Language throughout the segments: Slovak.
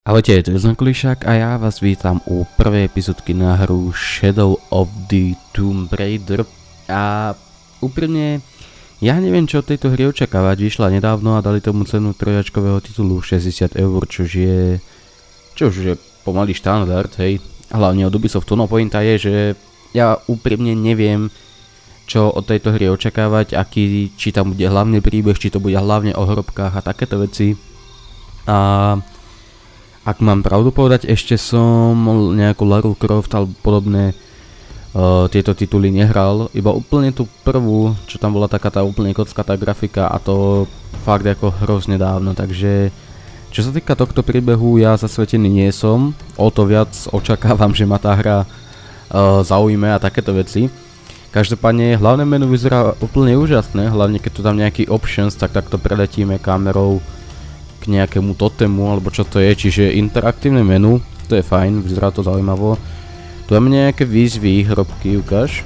Ahojte, tu je Kulišák a ja vás vítam u prvej epizódky na hru Shadow of the Tomb Raider. A úprimne, ja neviem čo od tejto hry očakávať, vyšla nedávno a dali tomu cenu trojačkového titulu 60 eur, čo už je pomalý štandard, hej. Hlavne od Ubisoftu, no pointa je, že ja úprimne neviem čo od tejto hry očakávať, či tam bude hlavný príbeh, či to bude hlavne o hrobkách a takéto veci. A ak mám pravdu povedať, ešte som nejakú Lara Croft alebo podobné tieto tituly nehral, iba úplne tú prvú, čo tam bola taká tá úplne kockatá grafika a to fakt ako hrozne dávno, takže čo sa týka tohto príbehu, ja zasvetený nie som, o to viac očakávam, že ma tá hra zaujme a takéto veci. Každopádne hlavné menu vyzerá úplne úžasné, hlavne keď tu tam nejaký options, tak takto preletíme kamerou k nejakému totému, alebo čo to je, čiže interaktívne menu, to je fajn, vyzerá to zaujímavo. Tu máme nejaké výzvy, hrobky, ukáž.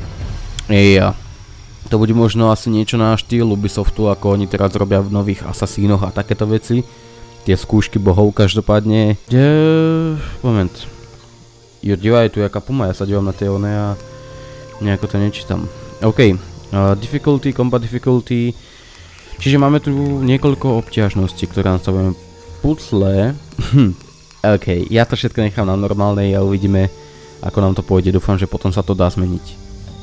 To bude možno asi niečo na štýl Ubisoftu, ako oni teraz robia v nových Assassinoch a takéto veci. Tie skúšky bohov každopádne. Moment. Jo, divaj, tu jaká puma, ja sa dívam na tie one a nejako to nečítam. OK, difficulty, combat difficulty. Čiže máme tu niekoľko obťažností, ktoré nastavujeme. Pucle. OK, ja to všetko nechám na normálnej a uvidíme, ako nám to pôjde. Dúfam, že potom sa to dá zmeniť.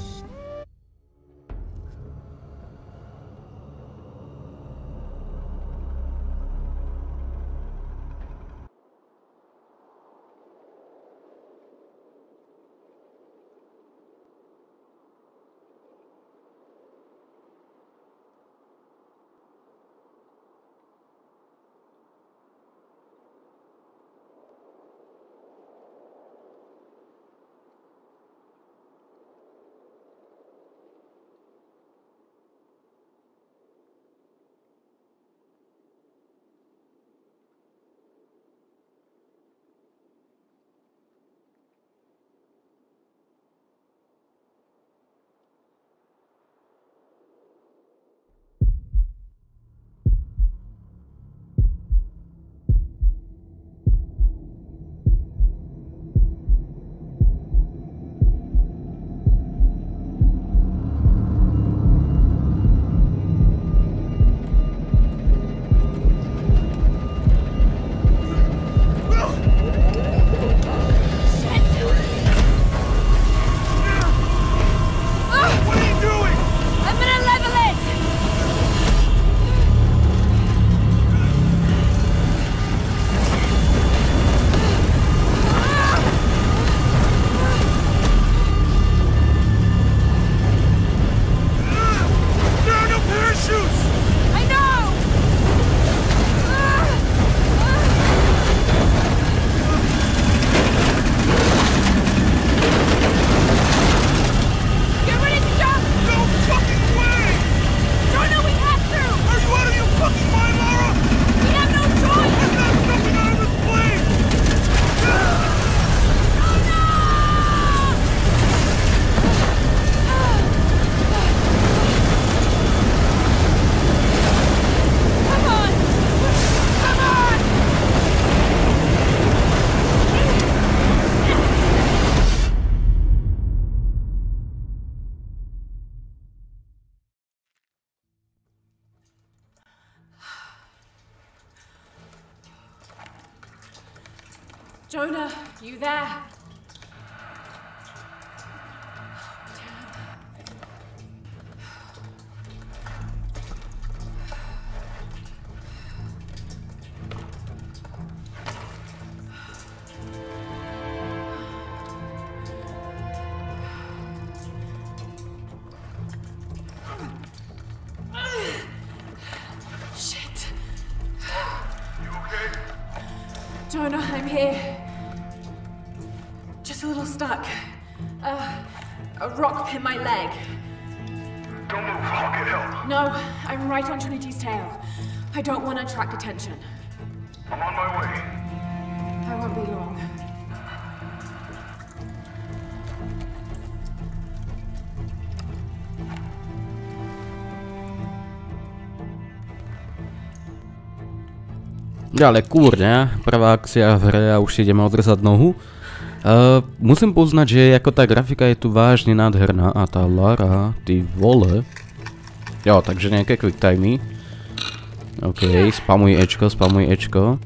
Jonah, you there? Shit. You okay? Jonah, I'm here. Just a little stuck. A rock hit my leg. Don't move, I'll get help. No, I'm right on Trinity's tail. I don't want to attract attention. I'm on my way. I won't be long. Ale kúrňa, prvá akcia v hre a už si ideme odrezať nohu. Musím poznať, že ako tá grafika je tu vážne nádherná a tá Lara, ty vole. Jo, takže nejaké quick timey. OK, spamuj Ečko, spamuj Ečko.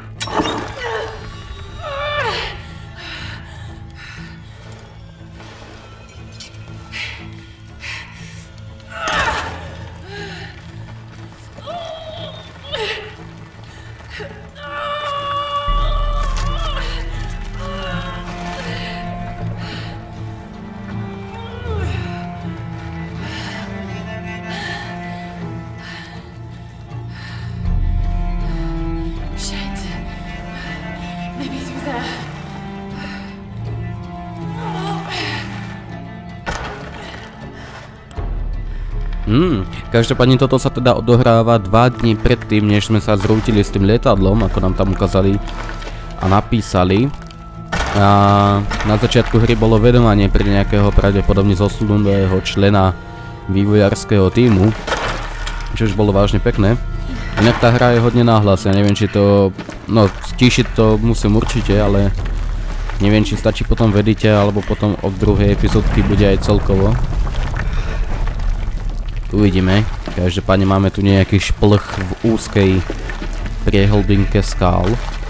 Každopádne toto sa teda odohráva 2 dní predtým, než sme sa zrútili s tým lietadlom, ako nám tam ukázali a napísali. A na začiatku hry bolo vedomanie pre nejakého pravdepodobne zosnulého člena vývojárskeho tímu, čo už bolo vážne pekné. Inak tá hra je hodne náhlas, ja neviem či to, no stíšiť to musím určite, ale neviem či stačí potom v edite, alebo potom od druhej epizódky bude aj celkovo. Uvidíme. Každopádne máme tu nejaký šplch v úzkej priehlbinke skál.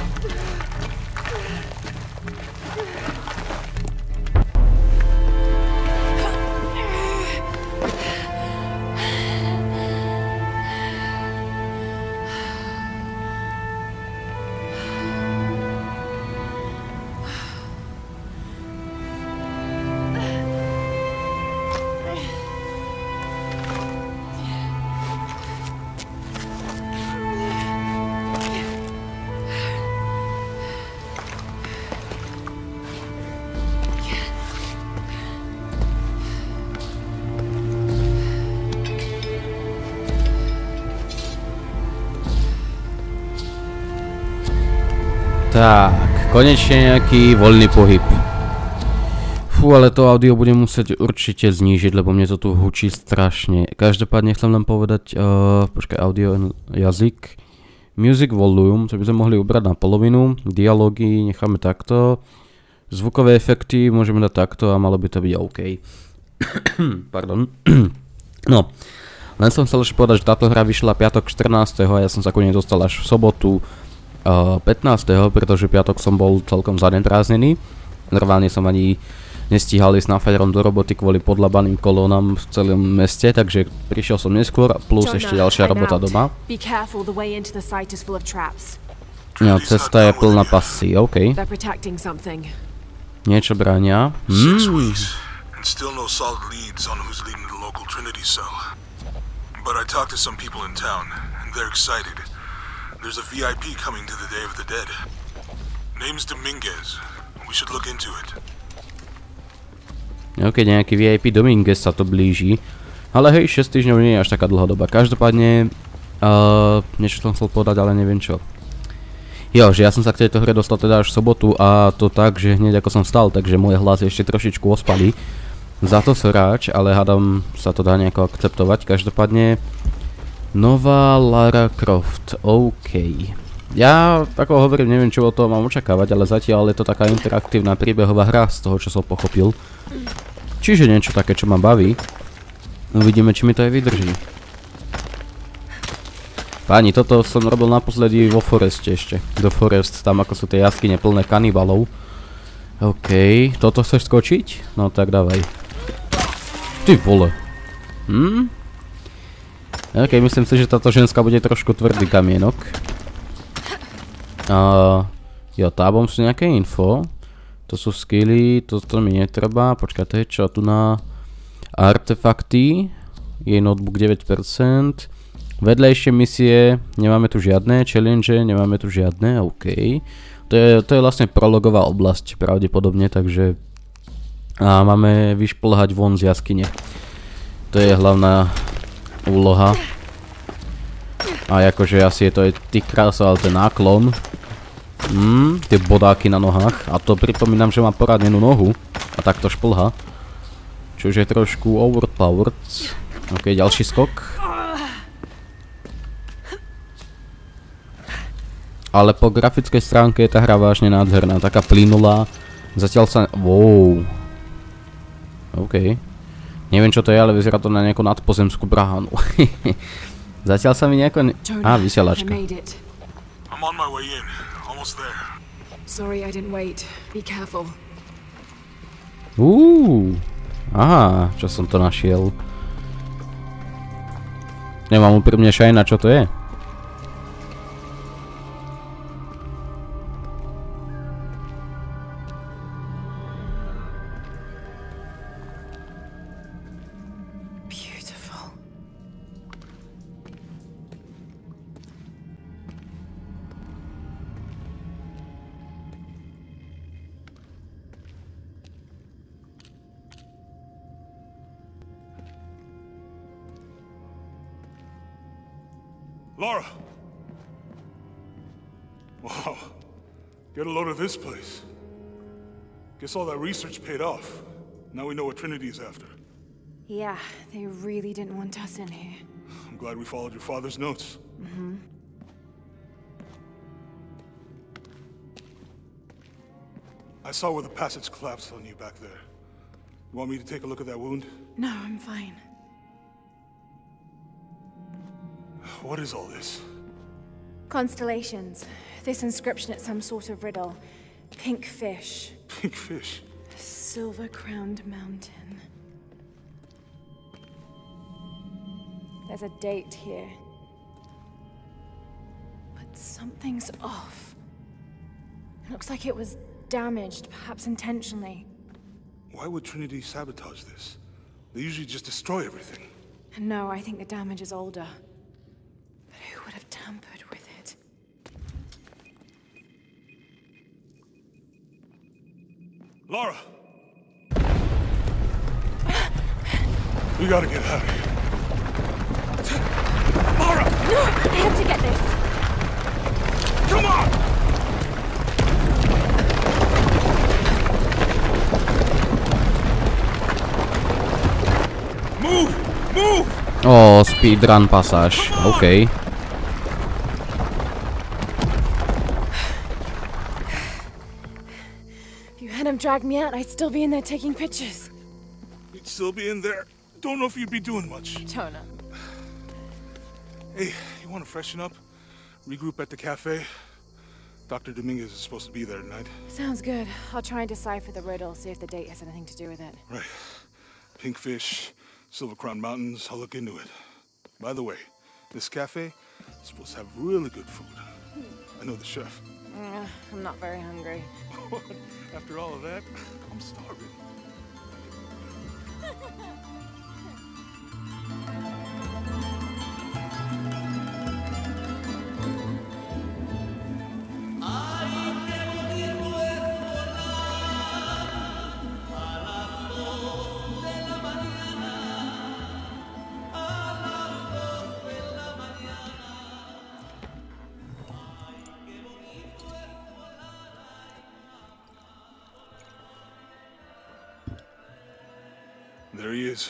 Tak, konečne nejaký voľný pohyb. Fú, ale to audio budem musieť určite znížiť, lebo mne to tu hučí strašne. Každopádne chcem len povedať, počkaj, audio jazyk. Music volume, čo by sme mohli ubrať na polovinu. Dialógy necháme takto. Zvukové efekty môžeme dať takto a malo by to byť OK. Pardon. No, len som chcel ešte povedať, že táto hra vyšla piatok 14. a ja som sa ku nej dostal až v sobotu 15. pretože piatok som bol celkom zaneprázdnený. Normálne som ani nestíhal ísť na Fajrom do roboty kvôli podlabaným kolónam v celom meste, takže prišiel som neskôr plus ešte ďalšia robota doma. No, cesta je plná pasí, OK. Niečo bránia. There's a VIP coming to the Day of the Dead. Name's Dominguez. We should look into it. Ok, nejaký VIP Dominguez sa to blíži. Ale hej, 6 týždňov nie je až taká dlhá doba. Každopádne, niečo som chcel povedať, ale neviem čo. Jo, že ja som sa k tejto hre dostal teda až v sobotu a to tak, že hneď ako som vstal, takže môj hlas je ešte trošičku ospalý. Za to soráč, ale hádam sa to dá nejako akceptovať. Každopádne, nová Lara Croft, OK. Ja, ako hovorím, neviem čo od toho mám očakávať, ale zatiaľ je to taká interaktívna príbehová hra z toho, čo som pochopil. Čiže niečo také, čo ma baví. Uvidíme, či mi to aj vydrží. Páni, toto som robil naposledy vo Foreste ešte. Do Forest, tam ako sú tie jaskyne plné kanibalov. OK, toto chceš skočiť? No tak dávaj. Ty vole. Ok, myslím si, že táto ženská bude trošku tvrdý kamienok. Jo, tábom sú nejaké info. To sú skilly, toto mi netreba. Počkaj, to je čo tu na artefakty. Jej notebook 9%. Vedlejšie misie, nemáme tu žiadne. Challenge, nemáme tu žiadne, OK. To je vlastne prologová oblasť pravdepodobne, takže máme vyšplhať von z jaskyne. To je hlavná úloha. A akože asi je to aj ty krása, ale ten náklon. Tie bodáky na nohách. A to pripomínam, že má poranenú nohu. A takto šplha. Čiže je trošku overpowered. Ok, ďalší skok. Ale po grafickej stránke je tá hra vážne nádherná, taká plynulá. Zatiaľ sa... Wow. OK. Neviem čo to je, ale vyzerá to na nejakú nadpozemskú bránu. Zatiaľ sa mi nejako... vysielačka. I'm on my way in. Almost there. Sorry I didn't wait. Be careful. Aha, čo som to našiel. Nemám úprimne šajna, čo to je. Laura! Wow. Get a load of this place. Guess all that research paid off. Now we know what Trinity is after. Yeah, they really didn't want us in here. I'm glad we followed your father's notes. Mm-hmm. I saw where the passage collapsed on you back there. You want me to take a look at that wound? No, I'm fine. What is all this? Constellations. This inscription is some sort of riddle. Pink fish. Pink fish? Silver-crowned mountain. There's a date here. But something's off. It looks like it was damaged, perhaps intentionally. Why would Trinity sabotage this? They usually just destroy everything. No, I think the damage is older. But who would have tampered with it? Laura! We gotta get out of here. Laura! No! I have to get this! Come on! Move! Move! O, speedrun pasáž, OK. If you hadn't dragged me out, I'd still be in there taking pictures. You'd still be in there. Don't know if you'd be doing much. Don't know. Hey, you want to freshen up? Regroup at the cafe? Dr. Dominguez is supposed to be there tonight. Sounds good. I'll try and decipher the riddle, see if the date has anything to do with it. Right. Pink fish, Silver Crown Mountains, I'll look into it. By the way, this cafe is supposed to have really good food. I know the chef. I'm not very hungry. After all of that, I'm starving. There he is.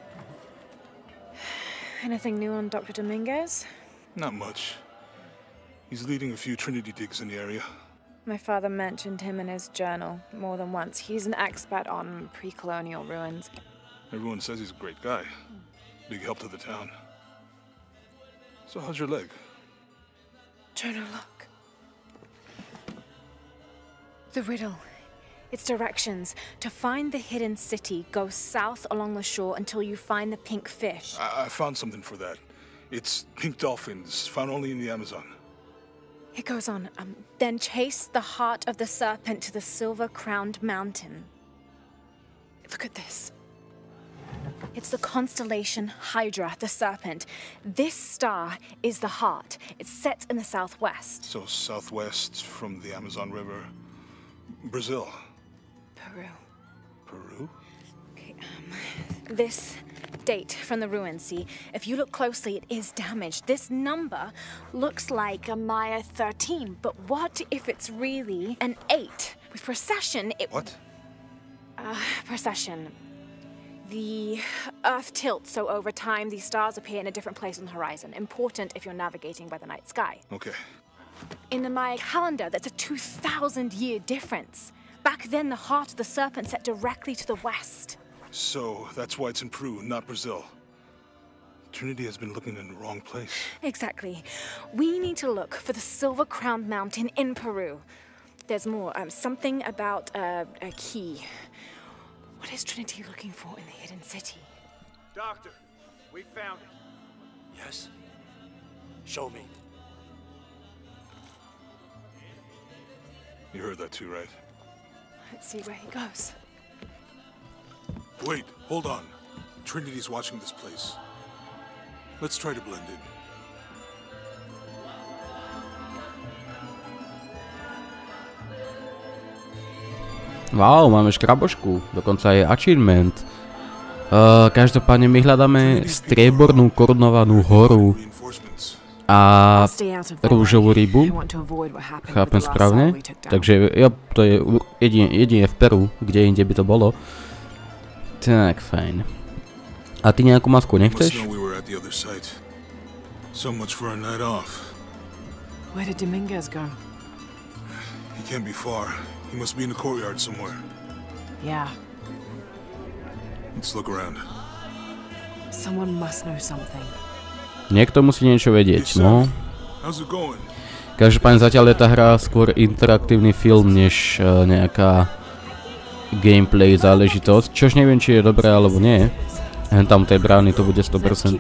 Anything new on Dr. Dominguez? Not much. He's leading a few Trinity digs in the area. My father mentioned him in his journal more than once. He's an expert on pre-colonial ruins. Everyone says he's a great guy. Big help to the town. So how's your leg? Jonah, look. The riddle. Its directions. To find the hidden city, go south along the shore until you find the pink fish. I found something for that. It's pink dolphins, found only in the Amazon. It goes on. Then chase the heart of the serpent to the silver-crowned mountain. Look at this. It's the constellation Hydra, the serpent. This star is the heart. It's set in the southwest. So southwest from the Amazon River. Brazil. Peru. Peru? Okay, this date from the ruins, see? If you look closely, it is damaged. This number looks like a Maya 13, but what if it's really an 8? With precession, it... What? Precession. The Earth tilts, so over time, these stars appear in a different place on the horizon. Important if you're navigating by the night sky. Okay. In the Maya calendar, that's a 2,000-year difference. Back then, the heart of the serpent set directly to the west. So that's why it's in Peru, not Brazil. Trinity has been looking in the wrong place. Exactly. We need to look for the Silver Crown Mountain in Peru. There's more. Something about a key. What is Trinity looking for in the hidden city? Doctor, we found it. Yes? Show me. You heard that too, right? Let's see where he goes. Wait, hold on. Trinity's watching this place. Let's try to blend in. Wow, máme škrabošku, dokonca je achievement. Každopádne my hľadáme striebornú korunovanú horu a rúžovú rybu. Chápem správne? Takže ja, to je jedine v Peru, kde inde by to bolo. Tak, fajn. A ty nejakú masku nechceš? Where did Dominguez go? He can't be far. He must be in the courtyard somewhere. Yeah, Let's look around. someone must know something. Niekto musí niečo vedieť, no. How's it going? Každopádne zatiaľ je tá hra skôr interaktívny film, než nejaká gameplay záležitosť, čož neviem, či je dobré alebo nie. Hen tam tej brány to bude 100%.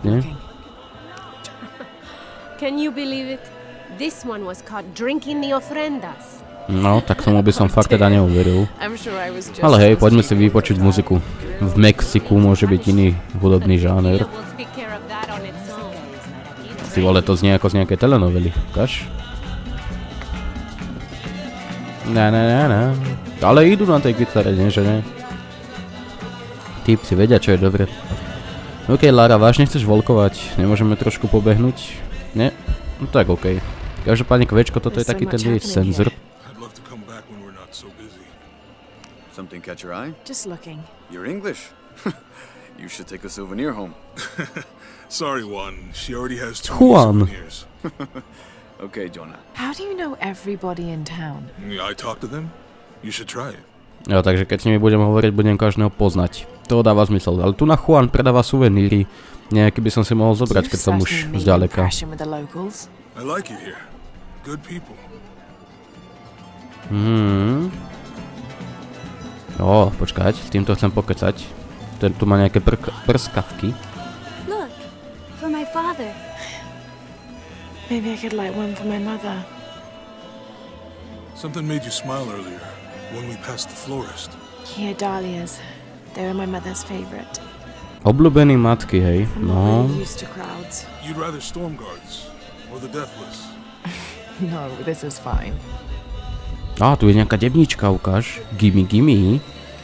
Can you believe it? This one was caught drinking the ofrendas. No, tak tomu by som fakt teda neuveril. Ale hej, poďme si vypočuť muziku. V Mexiku môže byť iný hudobný žáner. Ty vole, to znie ako z nejakej telenovely, ukáž? Ne. Ale idú na tej gitare, nie, že ne? Typci vedia, čo je dobre. OK, Lara, vážne chceš volkovať? Nemôžeme trošku pobehnúť? Nie? No tak OK. Každopádne kvečko, toto je taký ten jej senzor. Something catch your eye? Just looking. You're English. You should take a souvenir home. Sorry, Juan. She already has too Juan. many souvenirs. Okay, Jonah. How do you know everybody in town? I talk to them. You should try it. Jo, takže keď s nimi budem hovoriť, budem každého poznať. To dáva zmysel. Ale tu na Juan predáva suveníry. Nejaký by som si mohol zobrať, keď som už zďaleka. I like it here. Good people. Počkať, s týmto chcem pokecať. Ten tu má nejaké prskavky. Look, for my father. Maybe I could light one for my mother. Something made you smile earlier when we passed the florist. Here, dahlias. They were my mother's favorite. Obľúbený matky, hej. No. I'm used to crowds. You'd rather storm guards or the deathless? No, this is fine. Á, tu je nejaká debnička, ukáž. Gimme.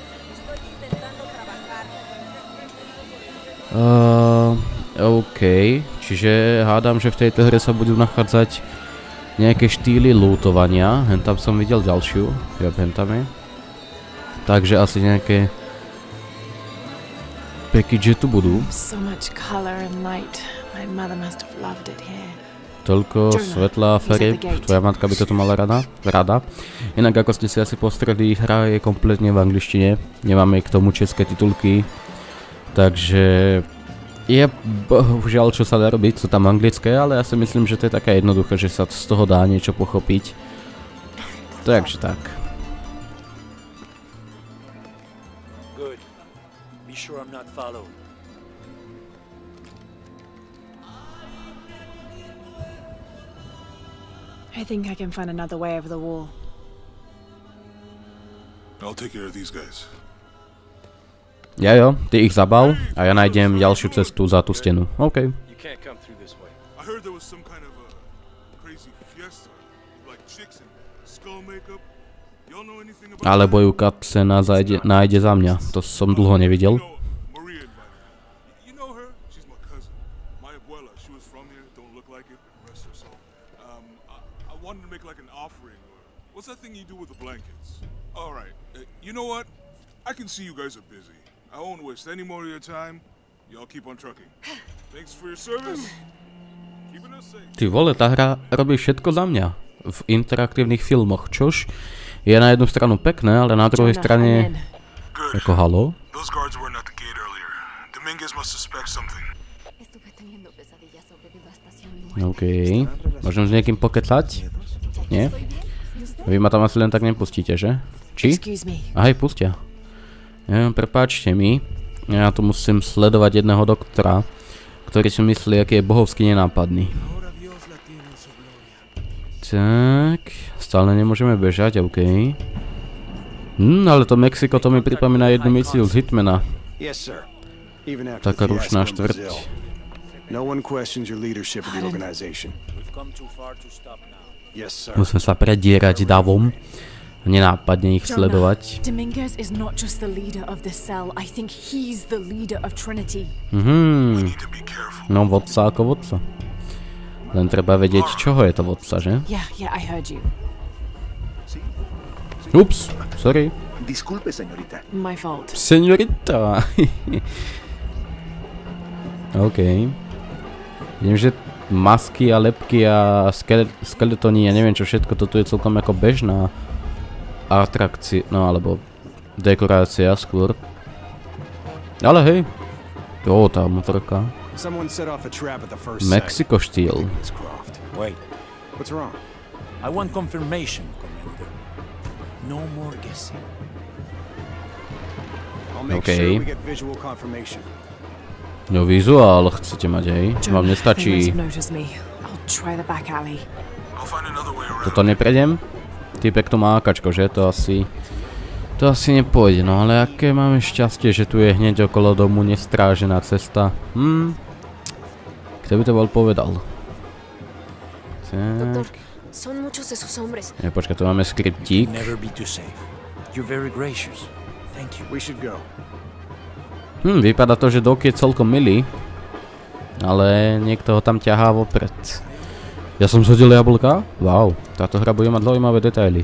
OK, čiže hádam, že v tejto hre sa budú nachádzať nejaké štýly lootovania. Hen tam som videl ďalšiu. Hen tam je. Takže asi nejaké package tu budú. So much color and light. My mother must have loved it here. Toľko svetla a farieb, tvoja matka by toto mala rada. Inak ako ste si asi postreli, hra je kompletne v angličtine, nemáme k tomu české titulky, takže je bohužiaľ čo sa dá robiť, sú tam anglické, ale ja si myslím, že to je také jednoduché, že sa z toho dá niečo pochopiť. Takže tak. Good. Be sure I'm not followed. I think I can find another way over the wall. I'll take care of these guys. Jo, ty ich zabav a ja nájdem ďalšiu cestu za tú stenu. OK. You can't come through this way. I heard there was some kind of a crazy fiesta, like chicks and skull makeup. Y'all know anything about Alebo ju cutscena nájde za mňa, to som dlho nevidel. Maria invited me. You know her? She's my cousin. My abuela, she was from here, don't look like it, rest her soul. I wanted to make like an offering, or what's that thing you do with the blankets? Alright, you know what? I can see you guys are busy. I won't waste any more of your time. Y'all keep on trucking. Thanks for your service. Keeping us safe. Ty vole, tá hra robí všetko za mňa. v interaktívnych filmoch, čož je na jednu stranu pekné, ale na druhej strane ako halo. Those guards weren't at the gate earlier. Dominguez must suspect something. OK. Môžem s niekým pokecať? Nie? Vy ma tam asi len tak nepustíte, že? Či? Ahoj, pustia. Prepáčte mi. Ja tu musím sledovať jedného doktora, ktorý si myslí, aký je bohovský nenápadný. Tak, stále nemôžeme bežať, OK. Ale to Mexiko, to mi pripomína jednu misiu z Hitmana. Taká ručná štvrť. Musíme sa predierať davom a nenápadne ich sledovať. Dominguez is not just the leader of this cell. I think he's the leader of Trinity. No, vodca ako vodca. Len treba vedieť, čoho je to vodca, že? Yeah, I heard you. Ups, sorry. Disculpe, señorita. My fault. Señorita. OK. Vidím, že masky a lepky a skeletony, ja neviem čo všetko, toto je celkom ako bežná atrakcia, no alebo dekorácia skôr. Ale hej. Tá motorka. Mexico štýl. Wait. What's wrong? I want confirmation, Commander. No more guessing. OK. No vizuál chcete mať, hej? Vám nestačí. Toto neprejdem? Týpek to má akačko, že? To asi nepôjde, no ale aké máme šťastie, že tu je hneď okolo domu nestrážená cesta. Kto by to bol povedal? Tak. Ja, počkaj, tu máme skriptík. Vypadá to, že Doc je celkom milý. Ale niekto ho tam ťahá vopred. Ja som zhodil jablka? Wow, táto hra bude mať zaujímavé detaily.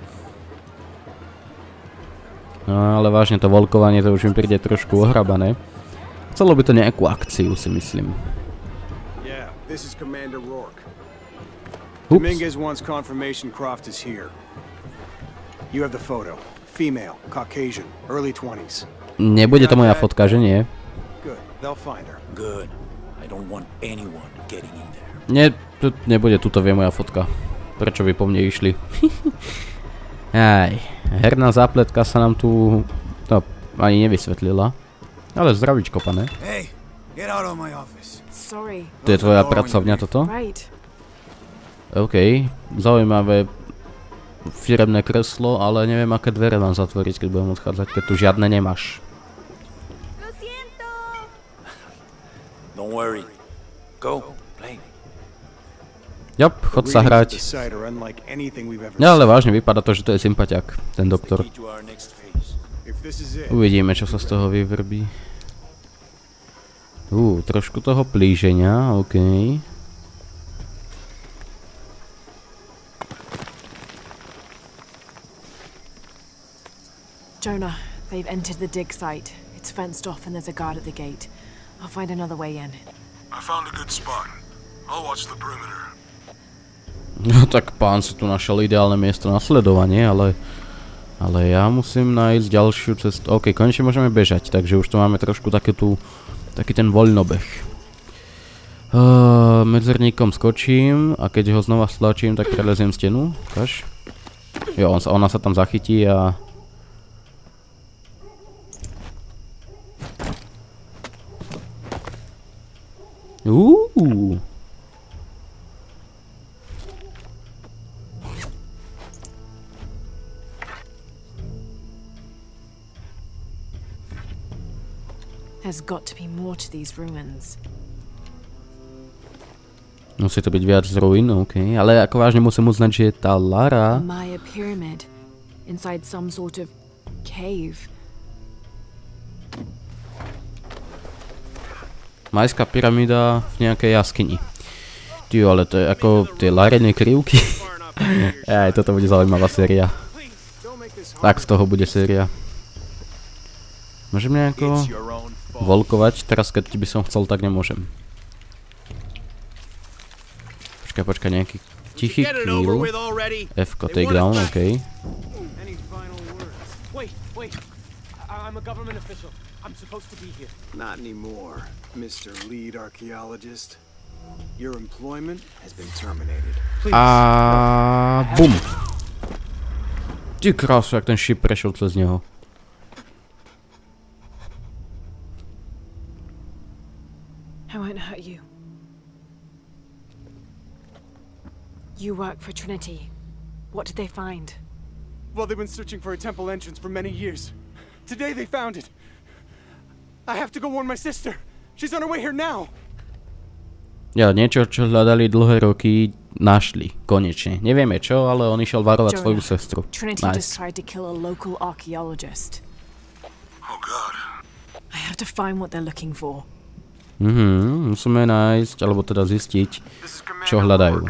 No ale vážne to voľkovanie, to už mi príde trošku ohrabané. Chcelo by to nejakú akciu, si myslím. Dominguez wants confirmation Croft is here. You have the photo. Female, Caucasian, early 20s. Nebude to moja fotka, že nie? Good. They'll find her. Good. I don't want anyone getting in there. Nie, nebude, tuto vie moja fotka. Prečo by po mne išli? Aj, herná zápletka sa nám tu ani nevysvetlila. Ale zdravíčko, pane. Hey, get out of my office. Sorry. To je tvoja pracovňa toto? Right. OK, zaujímavé firemné kreslo, ale neviem, aké dvere mám zatvoriť, keď budem odchádzať, keď tu žiadne nemáš. Don't worry. Go, play. Jop, chod sa hrať. Ja, ale vážne, vypadá to, že to je sympatiak, ten doktor. Uvidíme, čo sa z toho vyvrbí. Trošku toho plíženia, OK. Jonah, they've entered the dig site. It's fenced off and there's a guard at the gate. I'll find another way in. I found a good spot. I'll watch the perimeter. No tak pán si tu našiel ideálne miesto na sledovanie, ale ja musím nájsť ďalšiu cestu. OK, konečne môžeme bežať, takže už tu máme trošku taký ten voľnobeh. Medzerníkom skočím a keď ho znova stlačím, tak preleziem stenu. Ukáž. Jo, ona sa tam zachytí a... There's got to be more to these ruins. Musí to byť viac z ruín, OK. Ale ako vážne musím uznať, že je tá Lara... Maya pyramid. Inside some sort of cave. Majská pyramída v nejakej jaskyni. Ty, ale to je ako tie Larine krivky. Aj, toto bude zaujímavá séria. Tak z toho bude séria. Môžem nejako voľkovať? Teraz keď by som chcel, tak nemôžem. Počkaj, nejaký Tichý kill. F-ko, takedown, okej. Any final words? Wait. I'm a government official. I'm supposed to be here. Not anymore, Mr. Lead Archaeologist. Your employment has been terminated. A bum. Ty krásu, jak ten šip prešiel cez neho. I won't hurt you. You work for Trinity. What did they find? Well, they've been searching for a temple entrance for many years. Today they found it. I have to go warn my sister. She's on her way here now. Ja, niečo, čo hľadali dlhé roky, našli. Konečne. Nevieme čo, ale on išiel varovať svoju sestru. Trinity just tried to kill a local archaeologist. Oh god. I have to find what they're looking for. Musíme nájsť, alebo teda zistiť, čo hľadajú.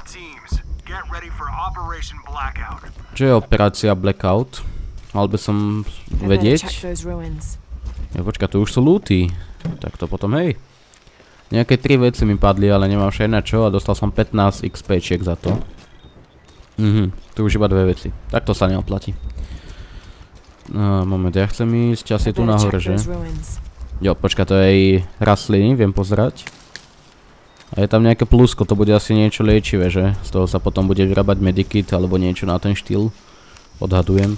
Čo je operácia Blackout? Mal by som vedieť. Ja, počkaj, to už sú looty. Tak to potom, hej. Nejaké 3 veci mi padli, ale nemám však na čo a dostal som 15 XP-čiek za to. Tu už iba 2 veci. Tak to sa neoplatí. No, moment, ja chcem ísť asi tu nahore, že? Jo, počkaj, to je aj rastliny, viem pozerať. A je tam nejaké plusko, to bude asi niečo liečivé, že? Z toho sa potom bude vyrábať medikit alebo niečo na ten štýl. Odhadujem.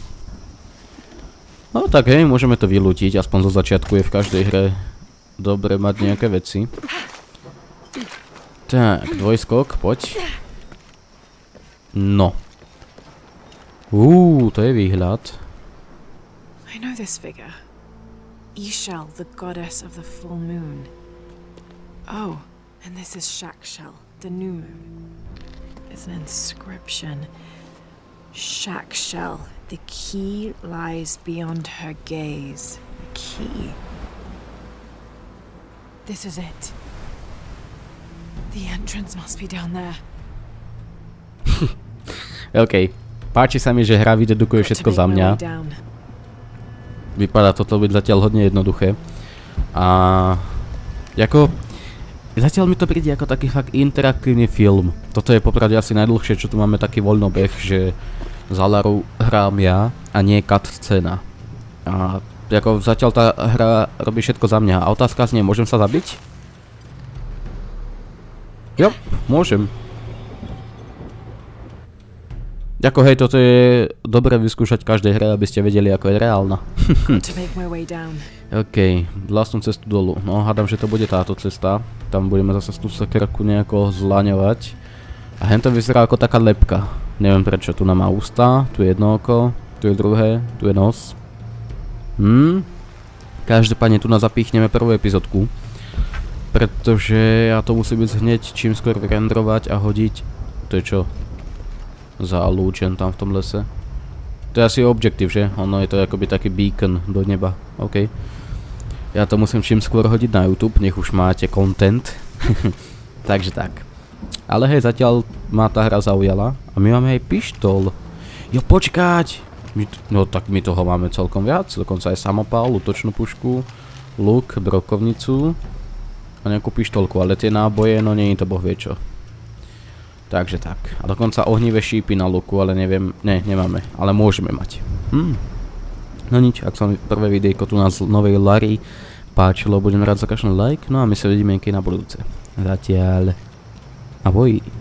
No tak hej, môžeme to vylútiť, aspoň zo začiatku je v každej hre dobre mať nejaké veci. Tak, dvojskok, poď. No. To je výhľad. I know this figure. Ishel, the goddess of the full moon. Oh, and this is Shakshel, the new moon. It's an inscription. Shakshel, the key lies beyond her gaze. The key. This is it. The entrance must be down there. OK. Páči sa mi, že hra vydedukuje všetko za mňa. Vypadá toto byť zatiaľ hodne jednoduché. A ako zatiaľ mi to príde ako taký fakt interaktívny film. Toto je popravde asi najdlhšie, čo tu máme taký voľnobeh, že za Laru hrám ja a nie cutscéna. A ako zatiaľ tá hra robí všetko za mňa. A otázka znie, môžem sa zabiť? Jo, môžem. Ako hej, toto je dobré vyskúšať v každej hre, aby ste vedeli, ako je reálna. OK, vlastnú cestu dolu. No, hádam, že to bude táto cesta. Tam budeme zase tú sekerku nejako zlaňovať. A hento vyzerá ako taká lepka. Neviem prečo, tu nám má ústa, tu je jedno oko, tu je druhé, tu je nos. Každopádne tu nás zapíchneme prvú epizódku. Pretože ja to musím ísť hneď čím skôr vyrendrovať a hodiť. To je čo? Za lúčen tam v tom lese. To je asi objektív, že? Ono je to akoby taký beacon do neba. OK. Ja to musím čím skôr hodiť na YouTube, nech už máte content. Takže tak. Ale hej, zatiaľ ma tá hra zaujala. A my máme aj pištol. Jo, počkať! No tak my toho máme celkom viac. Dokonca aj samopál, útočnú pušku, luk, brokovnicu a nejakú pištolku. Ale tie náboje, no nie je to boh vie čo. Takže tak. A dokonca ohnivé šípy na luku, ale neviem, nemáme. Ale môžeme mať. No nič, ak sa mi prvé videjko tu na novej Lary páčilo, budem rád za každý like. No a my sa vidíme niekedy na budúce. Zatiaľ. Ahoj.